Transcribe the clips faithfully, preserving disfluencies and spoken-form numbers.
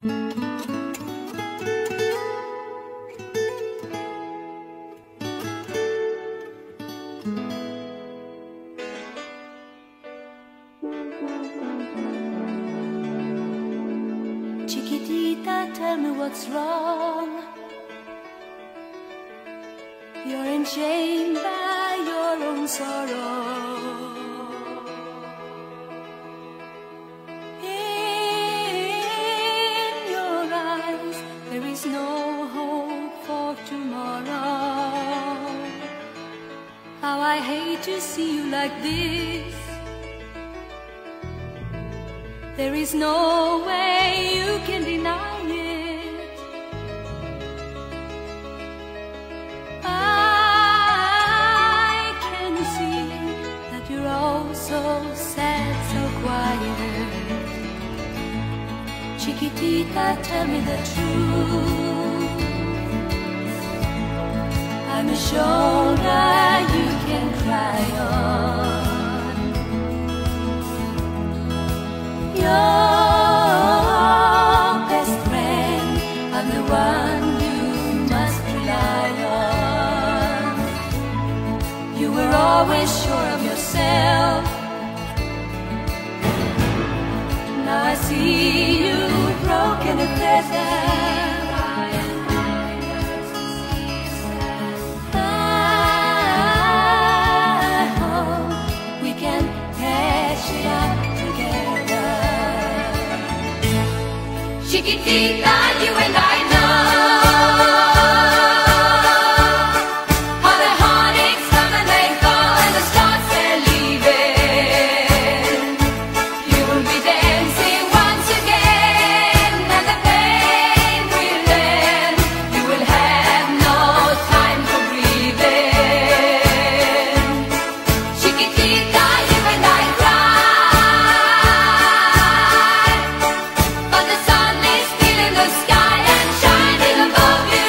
Chiquitita, tell me what's wrong. You're enchained by your own sorrow. In your eyes, there is no hope for tomorrow. How I hate to see you like this. There is no way you can deny it. I can see that you're all so sad, so quiet. Chiquitita, tell me the truth. I'm a shoulder you can cry on. Your best friend, I'm the one you must rely on. You were always sure of yourself. Now I see you broken and feathered. I hope we can patch it up. Chiquitita, you and I know how the heartaches come and they go and the stars they're leaving. You will be dancing once again and the pain will end. You will have no time for breathing. Chiquitita, you and I cry, but the sun the sky and shining above you.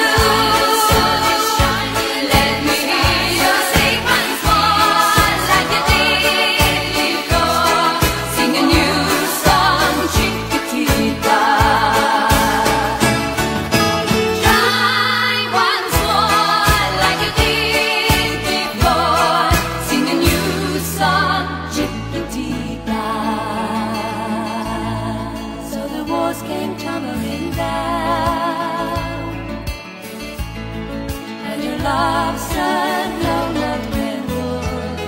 Let me hear you sing once more like you did before. Sing a new song, Chiquitita. Try once more like you did before. Sing a new song, Chiquitita. So the walls came tumbling down, and your love's a no-love railroad.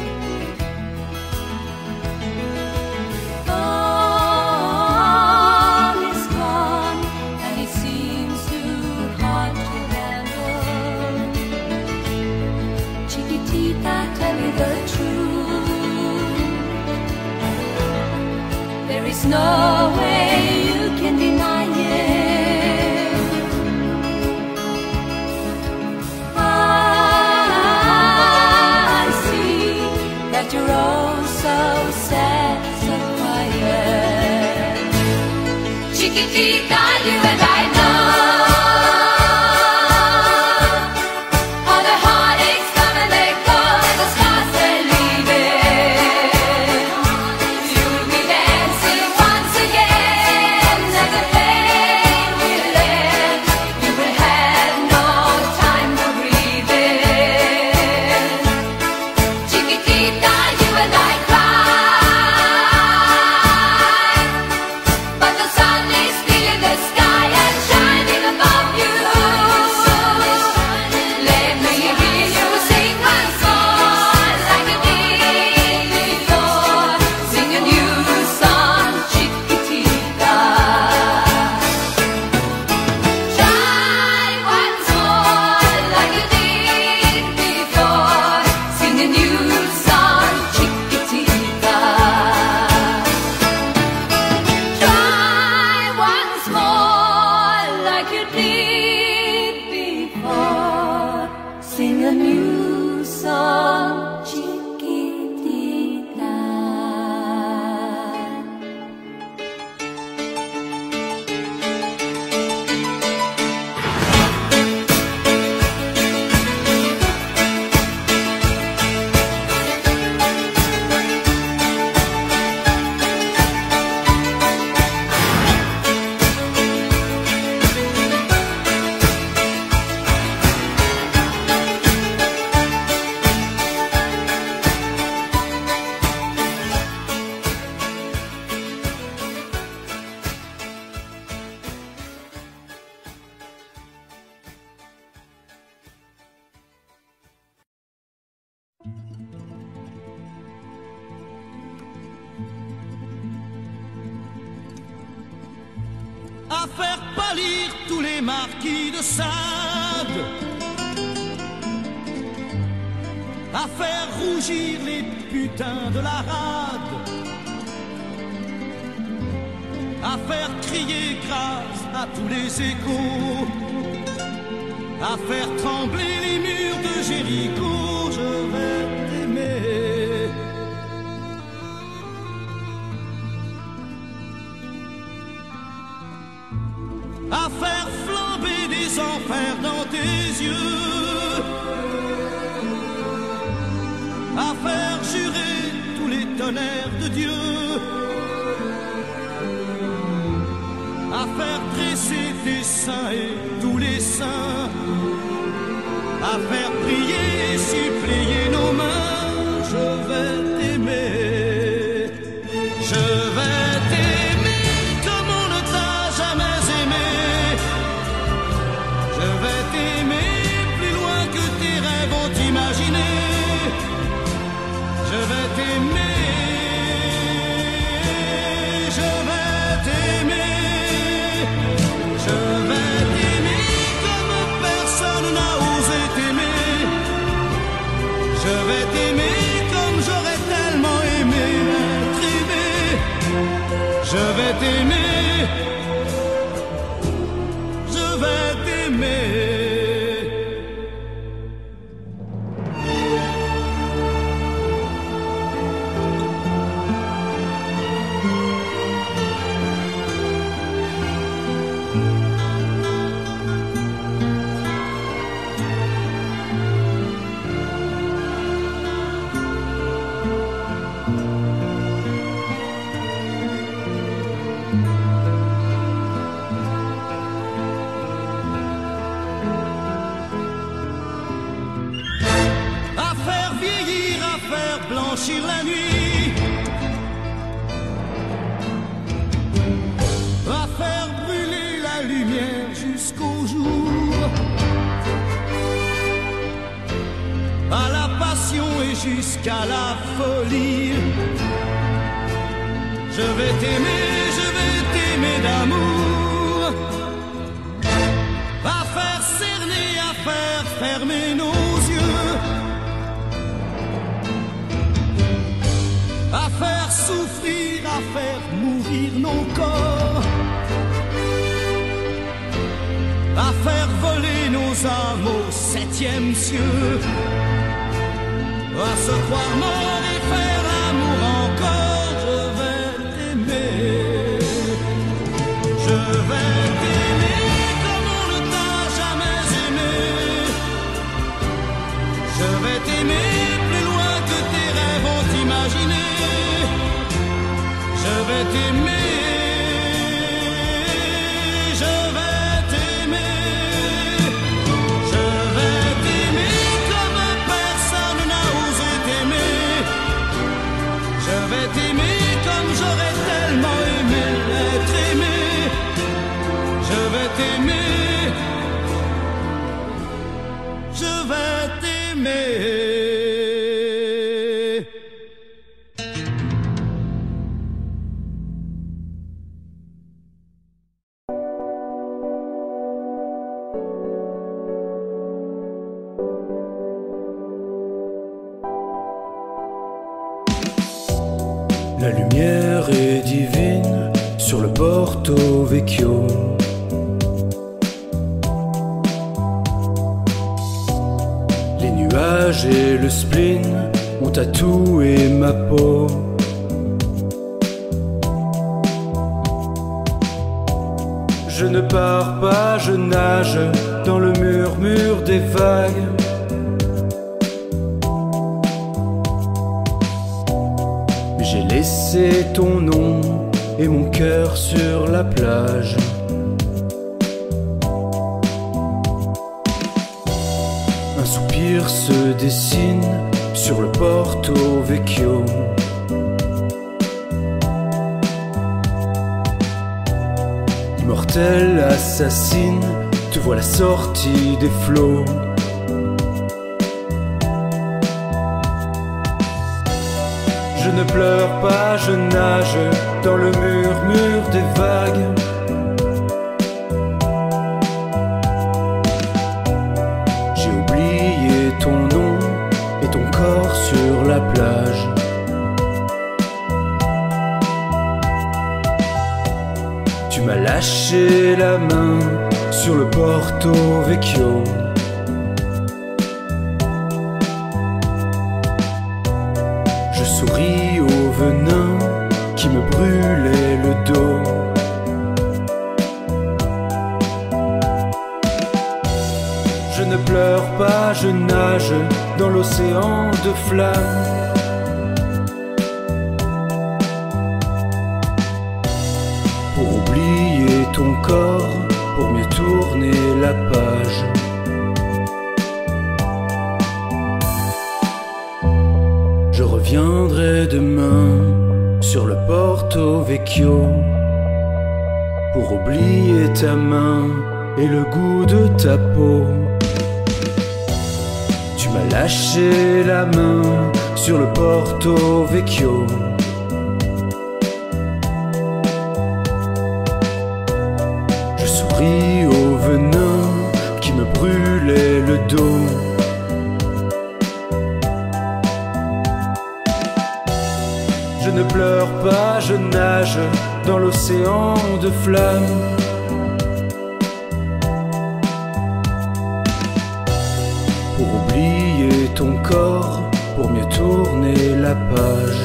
All is gone, and it seems too hard to handle. Chiquitita, tell me the truth. There is no way you can deny it. I see that you're all so sad, so quiet. Chiquitita, you and I know how the heartaches come and they go and the stars they're leaving. You'll be dancing once again and the pain will end. You will have no time for breathing. Chiquitita, you and I cry, but the sun is still in the sky and shining. à faire pâlir tous les marquis de Sade, à faire rougir les putains de la rade, à faire crier grâce à tous les échos, à faire trembler les murs de Jéricho. Je vais t'aimer. À faire flamber des enfers dans tes yeux, à faire jurer tous les tonnerres de Dieu, à faire dresser tes seins et tous les saints, à faire prier et supplier nos mains. Je vais t'aimer, je vais t'aimer comme on ne t'a jamais aimé. Je vais t'aimer plus loin que tes rêves ont imaginé. Je vais t'aimer, je vais t'aimer, je vais t'aimer comme personne n'a osé t'aimer. Je vais t'aimer comme j'aurais tellement aimé être aimé. Je vais t'aimer, je vais t'aimer. Blanchir la nuit, à faire brûler la lumière jusqu'au jour, à la passion et jusqu'à la folie. Je vais t'aimer, je vais t'aimer d'amour, à faire cerner, à faire fermer nos yeux, à faire souffrir, à faire mourir nos corps, à faire voler nos âmes au septième cieux, à se croire mort et faire l'amour encore. Je vais t'aimer, je vais t'aimer comme on ne t'a jamais aimé. Je vais t'aimer plus loin que tes rêves ont imaginé. Je vais t'aimer, je vais t'aimer, je vais t'aimer comme personne n'a osé t'aimer. Je vais t'aimer comme j'aurais tellement aimé être aimé. Je vais t'aimer, je vais t'aimer. La lumière est divine sur le Porto Vecchio. Les nuages et le spleen ont tatoué ma peau. Je ne pars pas, je nage dans le murmure des vagues. J'ai laissé ton nom et mon cœur sur la plage. Un soupir se dessine sur le Porto Vecchio. Immortel assassine, te voilà sorti des flots. Je ne pleure pas, je nage dans le murmure des vagues. lâché la main sur le Porto Vecchio. Je souris au venin qui me brûlait le dos. Je ne pleure pas, je nage dans l'océan de flammes. Pour oublier ton corps, pour mieux tourner la page. Je reviendrai demain sur le Porto Vecchio pour oublier ta main et le goût de ta peau. Tu m'as lâché la main sur le Porto Vecchio. Je souris au venin qui me brûlait le dos. Je ne pleure pas, je nage dans l'océan de flammes. Pour oublier ton corps, pour mieux tourner la page.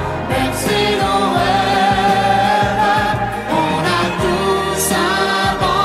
On a tous un banc.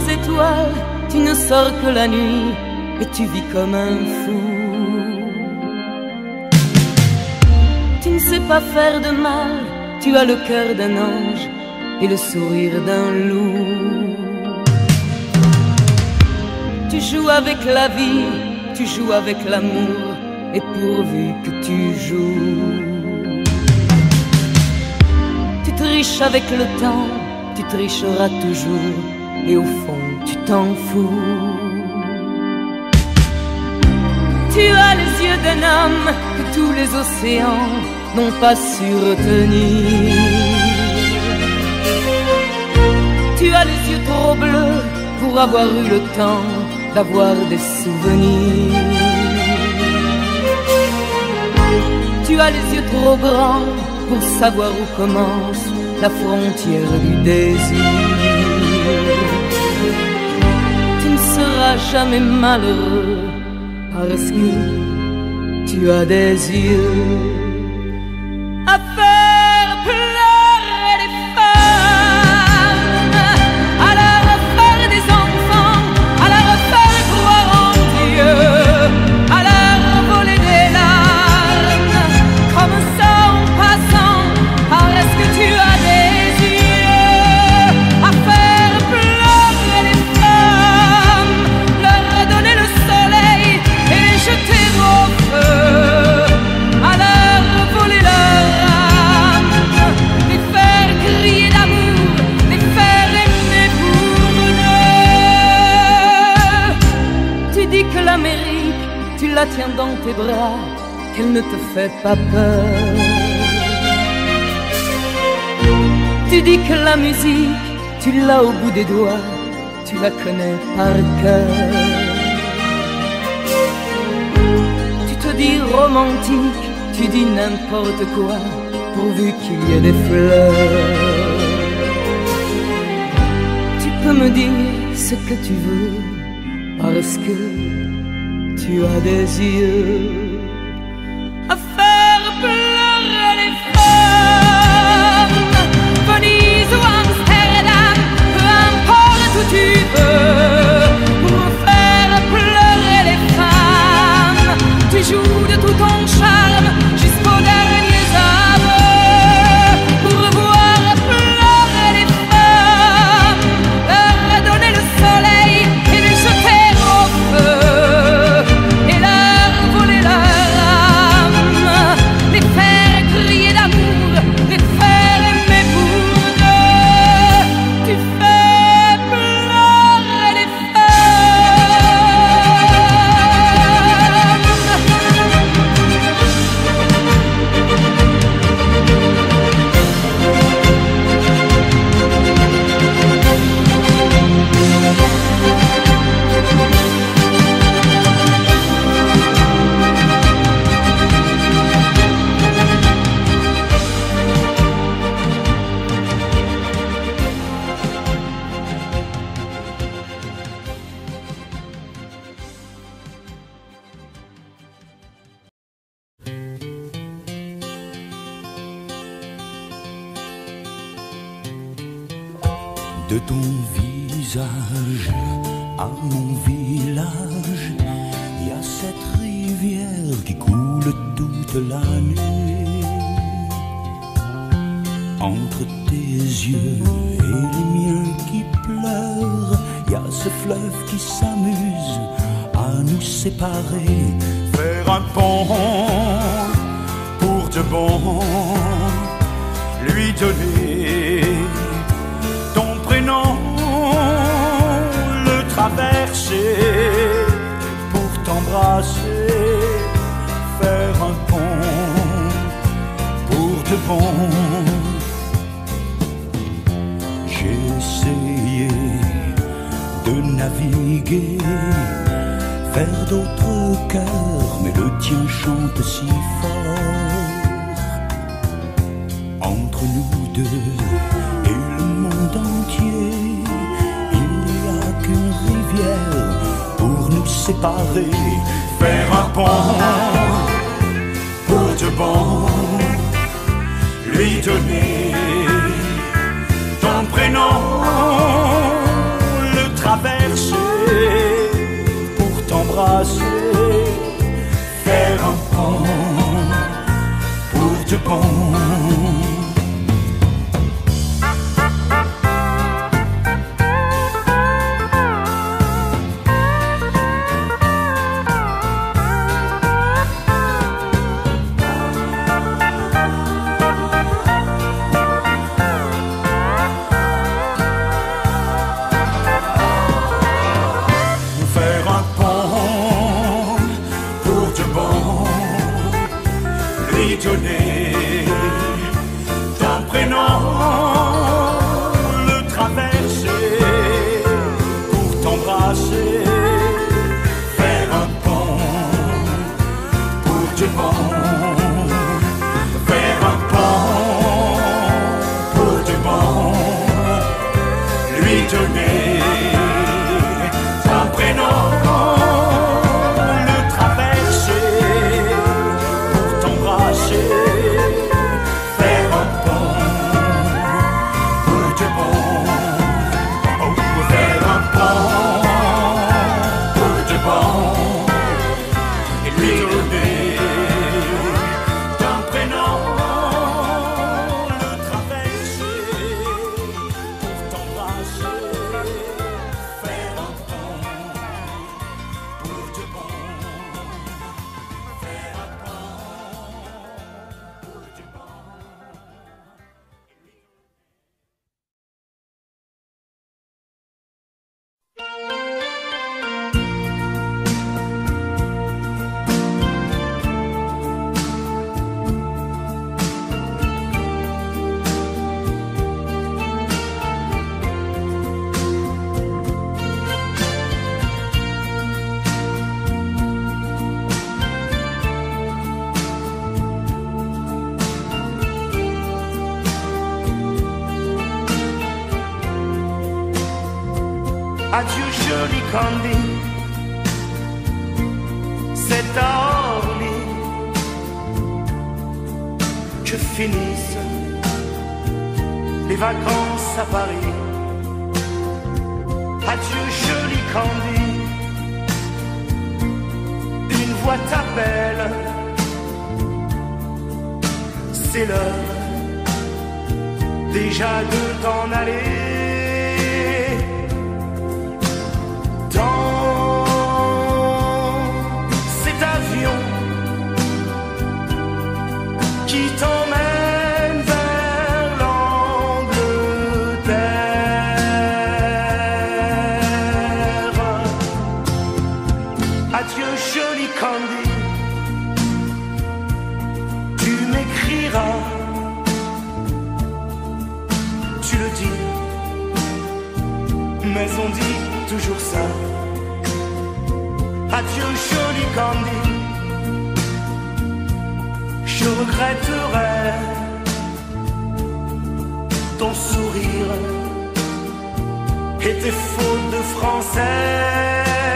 étoiles, tu ne sors que la nuit et tu vis comme un fou. Tu ne sais pas faire de mal, tu as le cœur d'un ange et le sourire d'un loup. Tu joues avec la vie, tu joues avec l'amour, et pourvu que tu joues. Tu triches avec le temps, tu tricheras toujours, et au fond tu t'en fous. Tu as les yeux d'un homme que tous les océans n'ont pas su retenir. Tu as les yeux trop bleus pour avoir eu le temps d'avoir des souvenirs. Tu as les yeux trop grands pour savoir où commence la frontière du désir. Tu ne seras jamais malheureux parce que tu as des yeux à faire pleurer les femmes, à leur faire des enfants, à leur faire croire en Dieu, à leur voler des larmes, comme ça en passant, parce que tu as des yeux à faire pleurer les femmes, leur donner le soleil et les jeter au feu, à leur voler leur âme, les faire crier d'amour, les faire aimer pour deux. Tu dis que l'Amérique, tu la tiens dans tes bras, qu'elle ne te fait pas peur. Tu dis que la musique, tu l'as au bout des doigts, tu la connais par cœur. Tu te dis romantique, tu dis n'importe quoi, pourvu qu'il y ait des fleurs. Tu peux me dire ce que tu veux, parce que tu as des yeux à faire pleurer les femmes. Venise ou Amsterdam, peu importe où tu veux, pour faire pleurer les femmes. Tu joues de tout ton charme jusqu'au dernier aveu, pour voir pleurer les femmes, leur donner le soleil et les jeter au feu, et leur voler leur âme, les faire crier d'amour, les faire aimer pour deux. Tu fais pleurer les De ton visage à mon village, il y a cette rivière qui coule toute la nuit. Entre tes yeux et les miens qui pleurent, il y a ce fleuve qui s'amuse à nous séparer. Faire un pont pour de bon, lui donner ton prénom, le traverser pour t'embrasser, faire un pont pour de bon. J'ai essayé de naviguer vers d'autres cœurs, mais le tien chante si fort. Entre nous deux et le monde entier, il n'y a qu'une rivière pour nous séparer. Faire un pont pour de bon, lui donner ton prénom, le traverser t'embrasser, faire un pont pour de bon. Donner ton prénom, le traverser pour t'embrasser, faire un pont pour de bon, faire un pont pour de bon, lui donner ton prénom. Adieu joli Candy, c'est à Orly que finissent les vacances à Paris. Adieu joli Candy, une voix t'appelle, c'est l'heure déjà de t'en aller. Qui t'emmène vers l'Angleterre. Adieu joli Candy, tu m'écriras, tu le dis, mais on dit toujours ça. Adieu joli Candy, je regretterai ton sourire et tes fautes de français.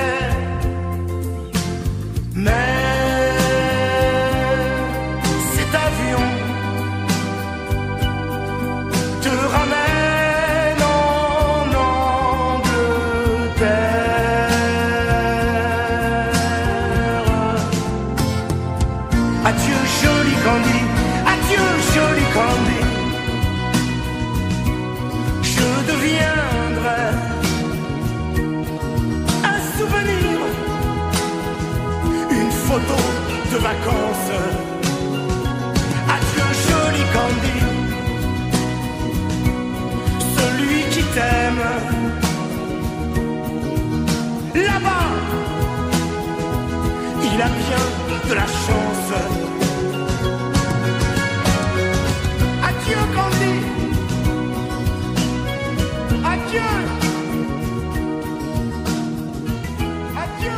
Mais cet avion te ramène en Angleterre. Adieu joli Candy, adieu joli Candy, je deviendrai un souvenir, une photo de vacances. Adieu joli Candy, celui qui t'aime là-bas, il a bien de la chance. Adieu Candy, adieu, adieu.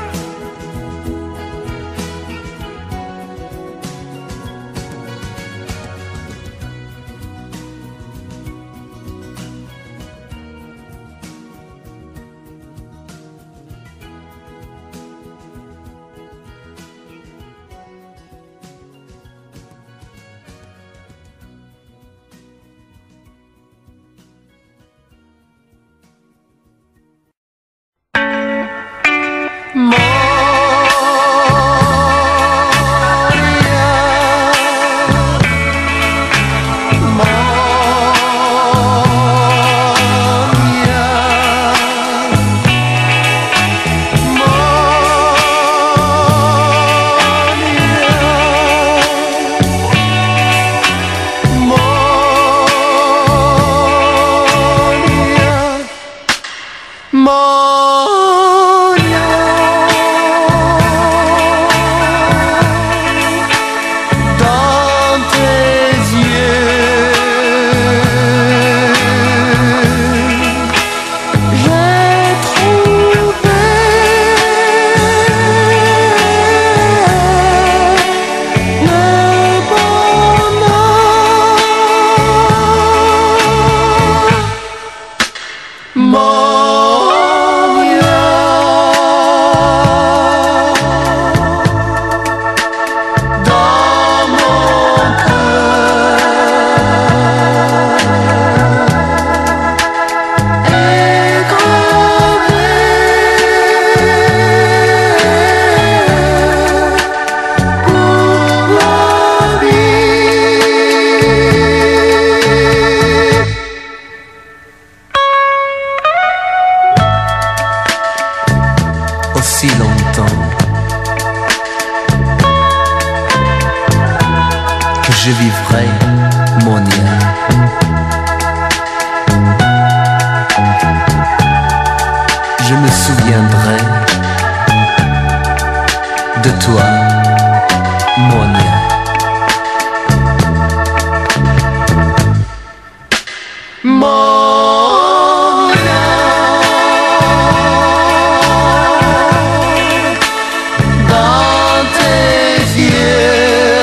Je vivrai mon lien. Je me souviendrai de toi, mon lien. Mon lien, dans tes yeux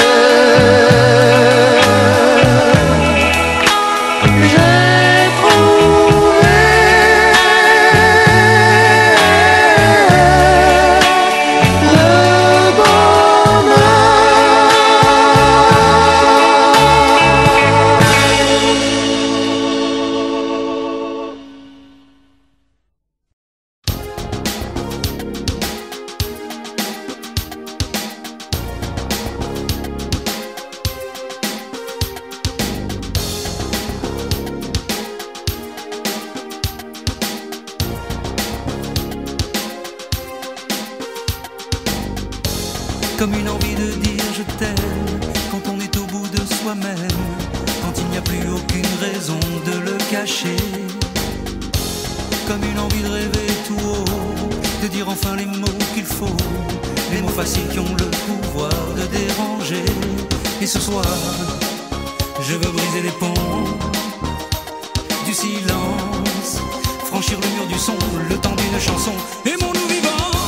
comme une envie de dire je t'aime, quand on est au bout de soi-même, quand il n'y a plus aucune raison de le cacher. Comme une envie de rêver tout haut, de dire enfin les mots qu'il faut, les mots faciles qui ont le pouvoir de déranger. Et ce soir, je veux briser les ponts du silence, franchir le mur du son, le temps d'une chanson. Aimons-nous vivants.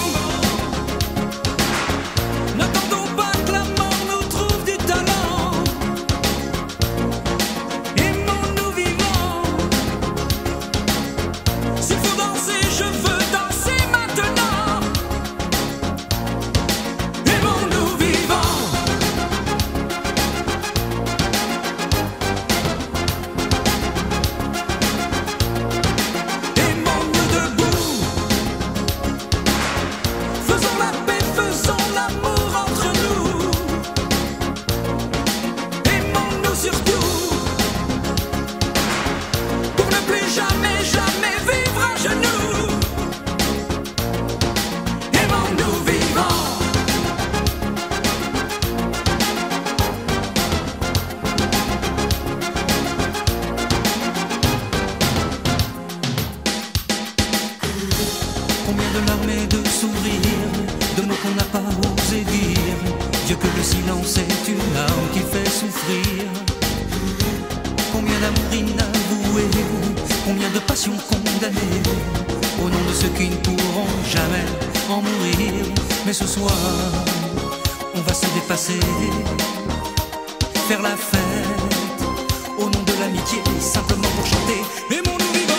Combien de larmes et de sourires, de mots qu'on n'a pas osé dire. Dieu que le silence est une arme qui fait souffrir. Combien d'amour inavoué, combien de passions condamnées, au nom de ceux qui ne pourront jamais en mourir. Mais ce soir, on va se dépasser, faire la fête, au nom de l'amitié, simplement pour chanter. Aimons-nous vivants.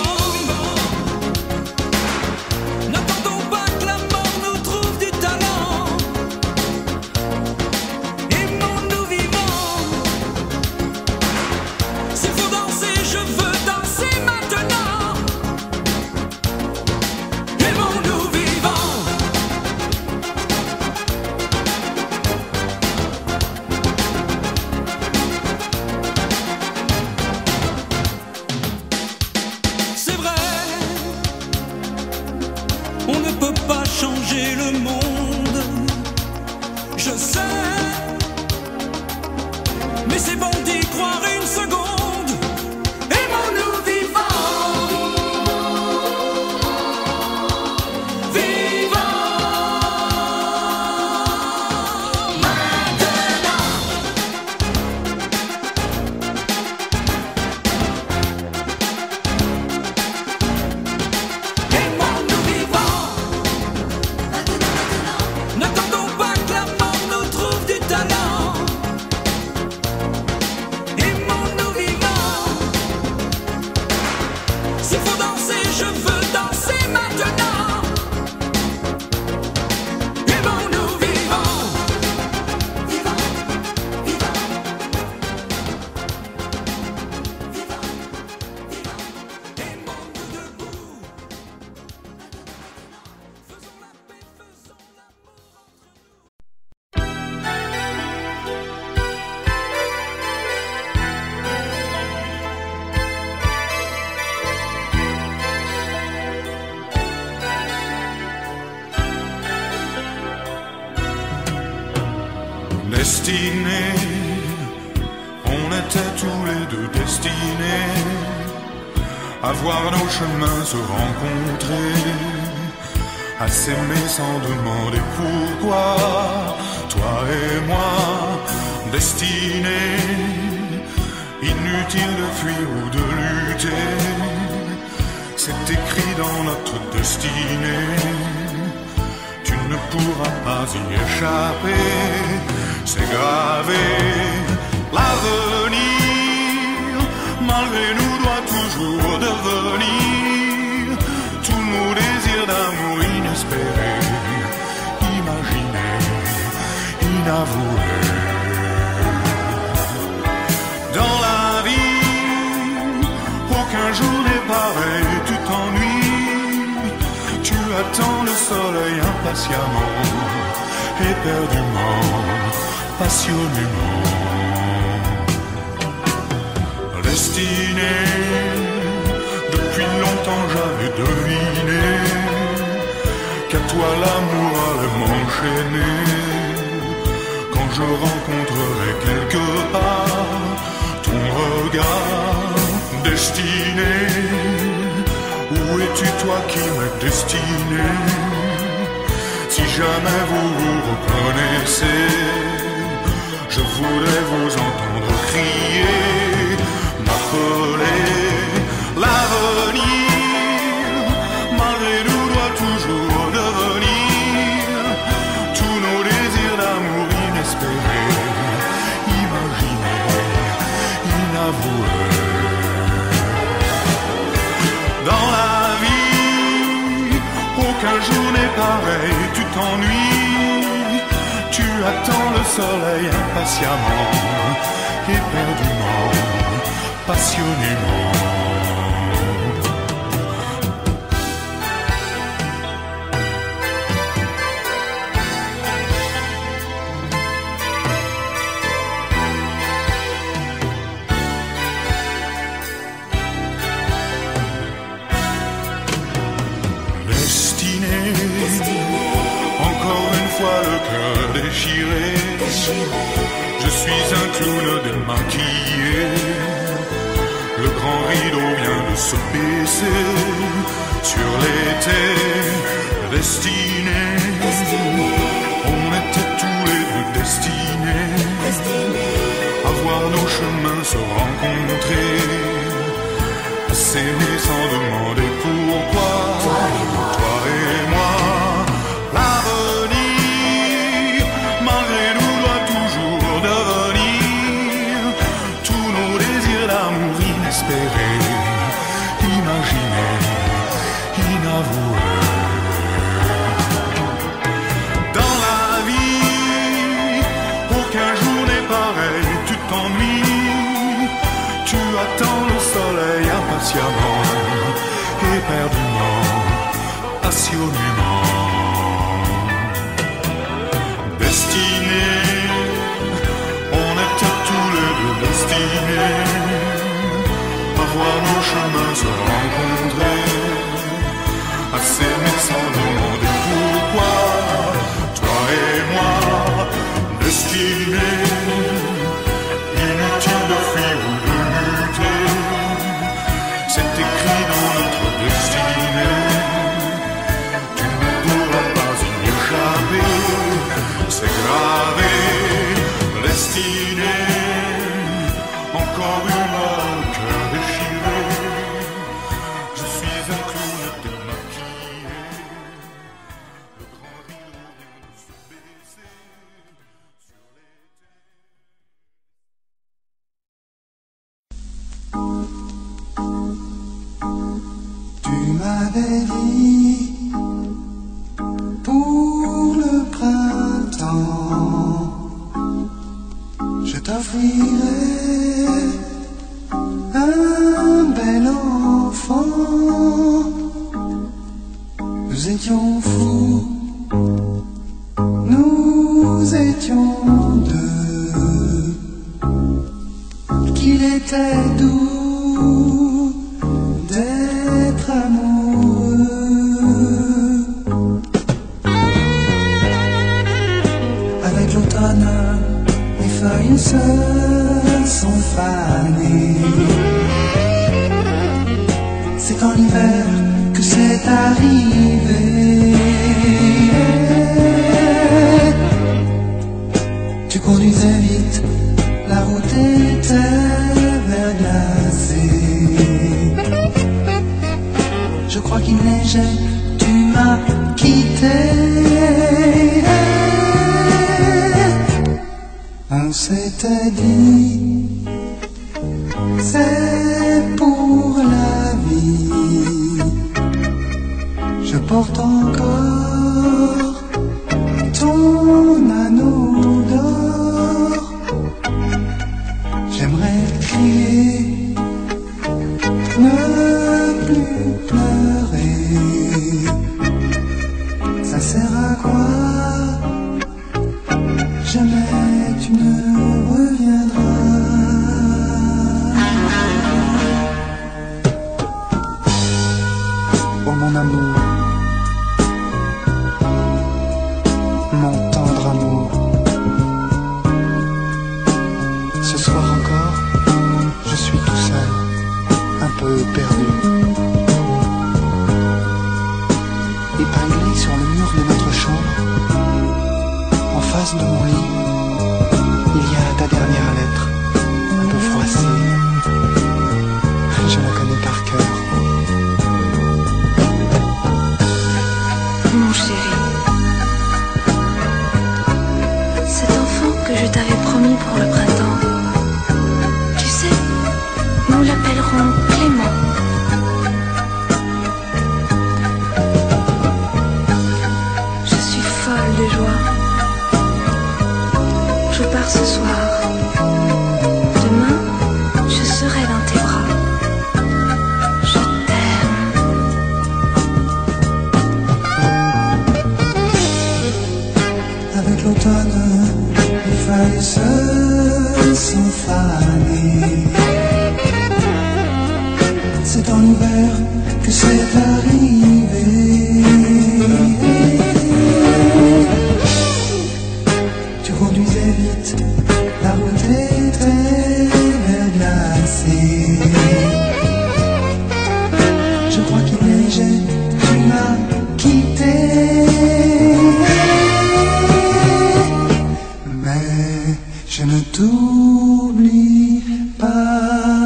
On ne peut pas changer le monde, je sais, mais c'est bon d'y croire une seconde. Aimons-nous vivants. destinés, on était tous les deux destinés à voir nos chemins se rencontrer, à s'aimer sans demander pourquoi. Toi et moi, destinés, inutile de fuir ou de lutter, c'est écrit dans notre destinée. Tu ne pourras pas y échapper, c'est gravé. L'avenir, malgré nous, doit toujours devenir tous nos désirs d'amour inespérés, imaginés, inavoués. Dans la vie, aucun jour n'est pareil, tu t'ennuies, tu attends le soleil impatiemment, éperdument, passionnément. Destiné, depuis longtemps j'avais deviné qu'à toi l'amour allait m'enchaîner. Quand je rencontrerai quelque part ton regard destiné, où es-tu toi qui m'as destiné? Si jamais vous vous reconnaissez, je voudrais vous entendre crier, m'appeler. L'avenir, malgré nous, doit toujours devenir tous nos désirs d'amour inespérés, imaginés, inavoués. Dans la vie, aucun jour n'est pareil, tu t'ennuies, tu attends le soleil impatiemment, éperdument, passionnément. Encore une fois le cœur déchiré, je suis un clown démaquillé. Le grand rideau vient de se baisser sur l'été destiné. On était tous les deux destinés à voir nos chemins se rencontrer, à s'aimer sans demander pourquoi. Toi et moi, l'avenir, malgré nous, doit toujours devenir tous nos désirs d'amour inespérés, imaginés, inavoués. Dans la vie, aucun jour n'est pareil, tu t'ennuies, tu attends le soleil impatiemment, éperdument, passionnément. Destinés, on était tous les deux destinés à voir nos chemins se rencontrer, à s'aimer sans demander pourquoi. Toi et moi, destinés, inutile de fuir ou de lutter, c'est écrit dans notre destinée. Tu ne pourras pas y échapper, c'est gravé, destiné. Encore une fois, le cœur déchiré, je suis un clown démaquillé. Le grand rideau vient de se baisser sur l'été. Tu m'avais dit pour le printemps, je t'offrirai un bel enfant. Nous étions fous, nous étions deux, qu'il était doux d'être amoureux. Avec l'automne s'était dit, c'est pour la vie. Je porte encore ton anneau d'or. J'aimerais crier, ne plus pleurer. Ça sert à quoi? Jamais tu ne reviendras. Oh mon amour, mon tendre amour, ce soir encore, je suis tout seul, un peu perdu. Épinglé sur le mur de notre chambre, en face de mon lit, il y a ta dernière lettre, un peu froissée. Je la connais par cœur. Mon chéri, cet enfant que je t'avais promis pour le printemps, tu sais, nous l'appellerons Clément. Je suis folle de joie. Je pars ce soir. Demain, je serai dans tes bras. Je t'aime. Avec l'automne, les feuilles se sont fanées. C'est en hiver que c'est arrivé. Tu conduisais vite, la route était verglacée. Je crois qu'il neigeait, tu m'as quitté. Mais je ne t'oublie pas.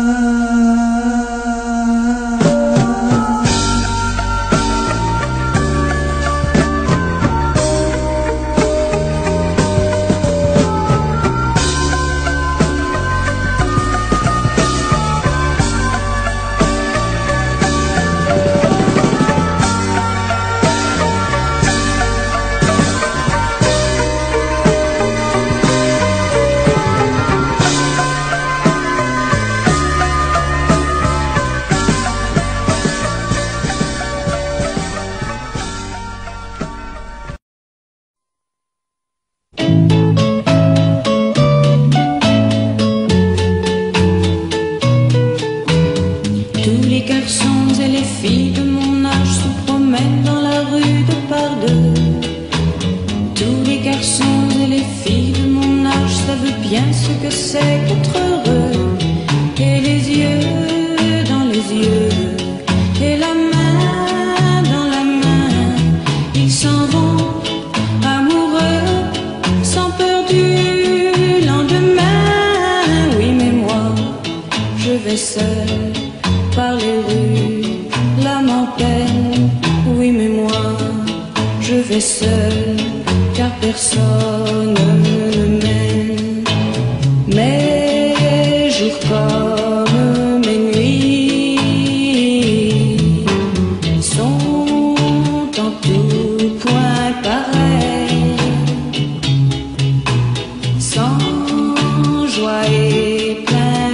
Tous les garçons et les filles de mon âge se promènent dans la rue de par deux. Tous les garçons et les filles de mon âge savent bien ce que c'est qu'être heureux. Et les yeux dans les yeux, et la main dans la main, ils s'en vont amoureux, sans peur du lendemain. Oui, mais moi, je vais seul par les rues, l'âme en peine. Oui, mais moi, je vais seul, car personne ne m'aime. Mes jours comme mes nuits sont en tout point pareils, sans joie et plein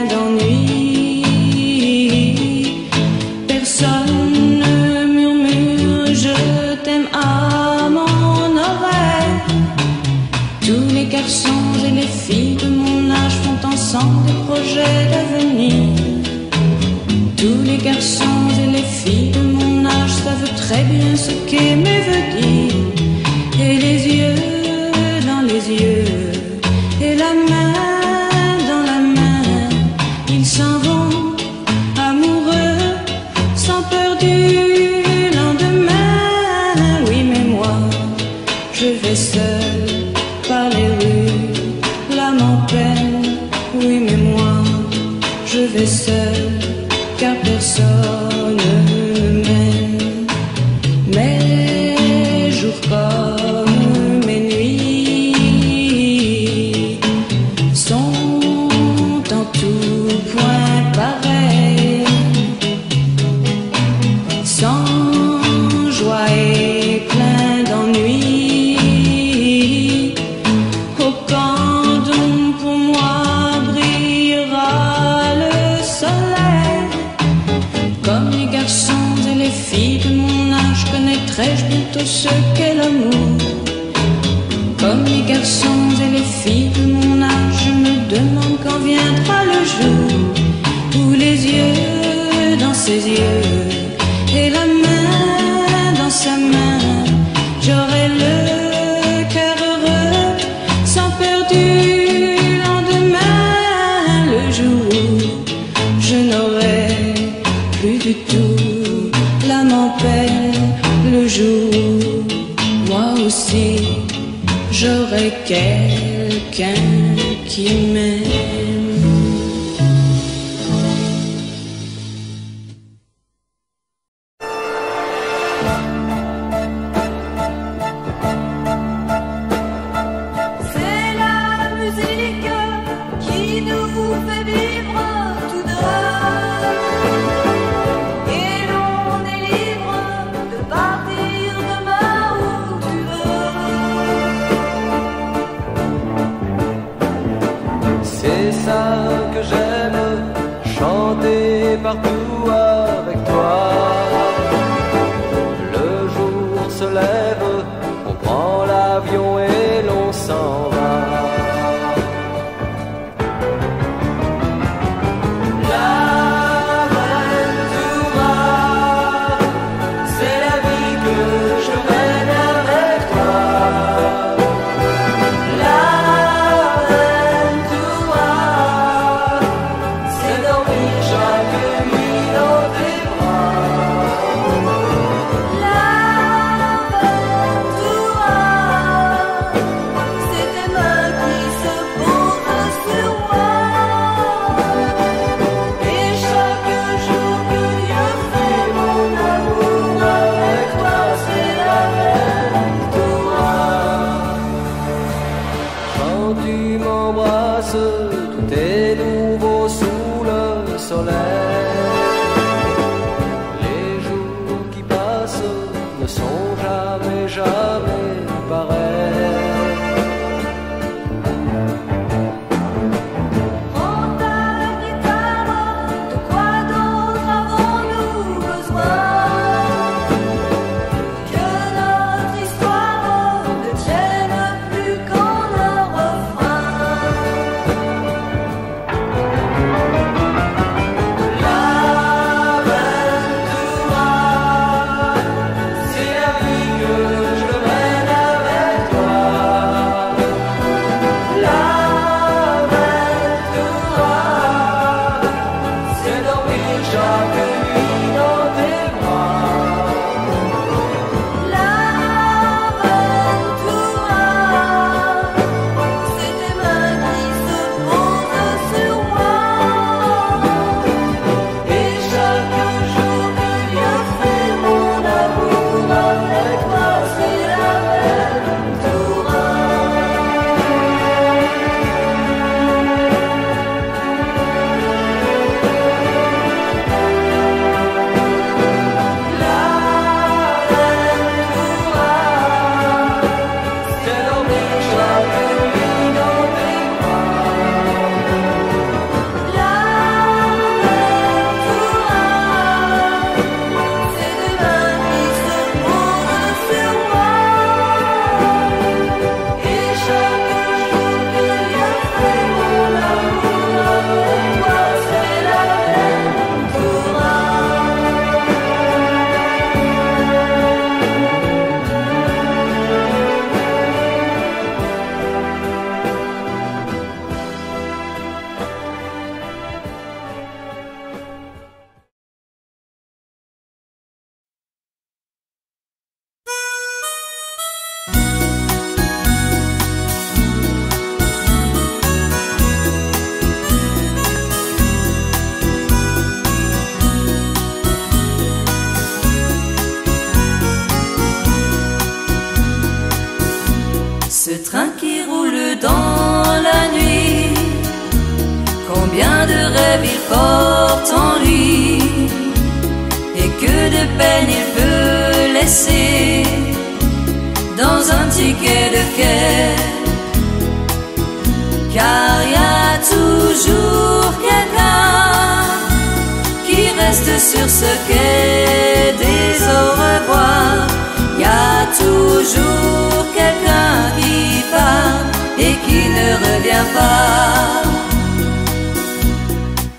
d'ennui. Personne ne murmure je t'aime à mon oreille. Tous les garçons et les filles de mon âge font ensemble des projets d'avenir. Tous les garçons et les filles de mon âge savent très bien ce qu'aimer veut dire. Et les yeux dans les yeux, et la main dans la main, ils s'en vont amoureux, sans peur du lendemain. Oui, mais moi, je vais seul par les rues, l'âme en peine. Oui, mais moi, je vais seul, car personne ne m'aime. Mes jours comme mes nuits saurais-je plutôt ce qu'est l'amour? Comme les garçons et les filles de mon âge, je me demande quand viendra le jour où les yeux dans ses yeux et la main dans sa main, j'aurai le cœur heureux sans peur du lendemain. Le jour où je n'aurai plus du tout l'âme en peine, le jour où moi aussi j'aurai quelqu'un qui m'aime. C'est la musique qui nous fait vivre tous deux, et l'on est libre de partir demain où tu veux. C'est ça que j'aime, chanter partout avec toi. Le jour se lève, on prend l'avion et l'on s'en va. L'aventura, c'est la vie que je mène avec toi. L'aventura, c'est dormir chaque nuit dans tes bras. L'aventura, c'est tes mains qui se posent sur moi, et chaque jour que Dieu fait mon amour avec toi, c'est l'aventura. Quand tu m'embrasses, tout est nouveau sous le soleil. Les jours qui passent ne sont jamais, jamais pareils. Prends ta guitare, de quoi d'autre avons-nous besoin? Que notre histoire ne tienne plus qu'en un refrain. L'aventura, c'est la vie que je mène avec toi. L'aventura, c'est dormir chaque nuit dans tes bras. L'aventura, c'est tes mains qui se posent sur moi, Et chaque jour que Dieu fait mon amour avec toi, c'est l'aventura. C'est dormir chaque nuit dans tes bras. l'aventura, c'est tes mains qui se posent sur moi, et chaque jour que Dieu fait mon amour avec toi, c'est l'aventura. Ce train qui roule dans la nuit, combien de rêves il porte en lui, et que de peine il peut laisser dans un ticket de quai. Car il y a toujours quelqu'un qui reste sur ce quai des au revoir. Il y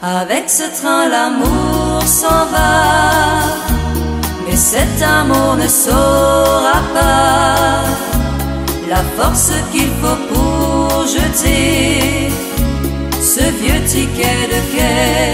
Avec ce train l'amour s'en va, mais cet amour ne saura pas la force qu'il faut pour jeter ce vieux ticket de quai.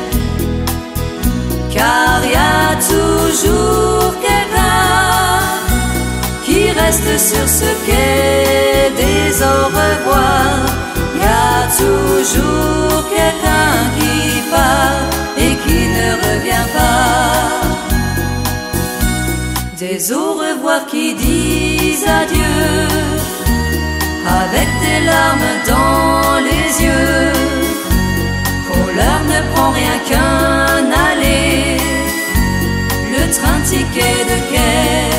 Car y a toujours quelqu'un qui reste sur ce quai des au revoir. Y a toujours quelqu'un qui part et qui ne revient pas. Des au revoir qui disent adieu avec des larmes dans les yeux, qu'on leur ne prend rien qu'un aller, le train ticket de quai.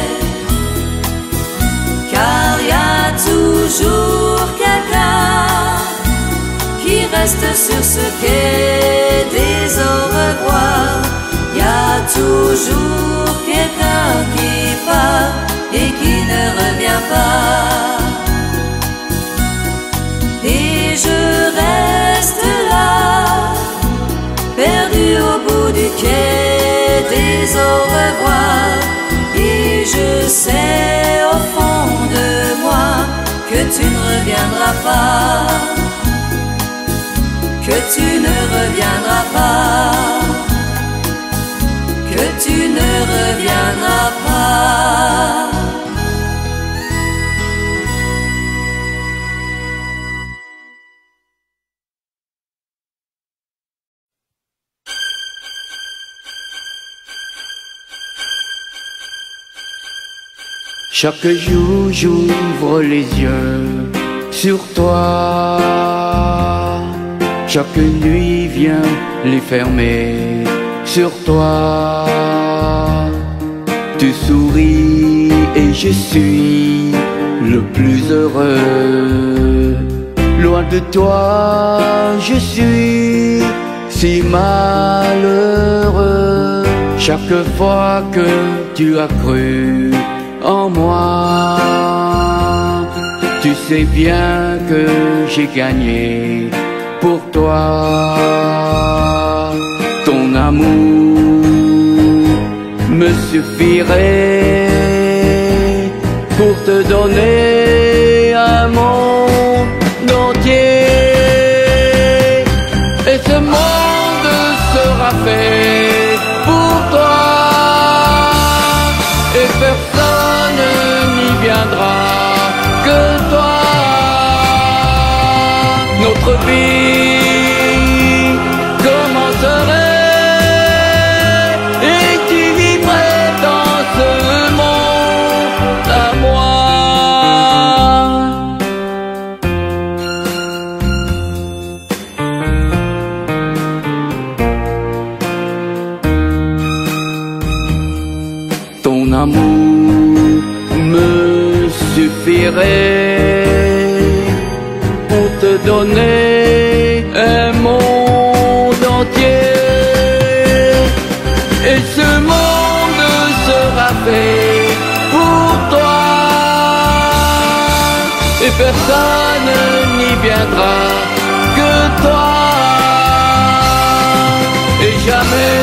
Car y a toujours quelqu'un qui reste sur ce quai des au revoir. Y a toujours quelqu'un qui part et qui ne revient pas. Et je reste là, perdu au bout du quai des au revoir. Et je sais au fond de moi que tu ne reviendras pas, que tu ne reviendras pas, que tu ne reviendras pas. Chaque jour j'ouvre les yeux sur toi, chaque nuit vient les fermer sur toi. Tu souris et je suis le plus heureux. Loin de toi je suis si malheureux. Chaque fois que tu as cru en moi, tu sais bien que j'ai gagné pour toi. Ton amour me suffirait pour te donner un monde entier. Et ce monde sera fait pour toi, et personne n'y viendra que toi. Notre vie commencerait et tu vivrais dans ce monde à moi. Ton amour me suffirait pour te donner un monde entier. Et ce monde sera fait pour toi, et personne n'y viendra que toi. Et jamais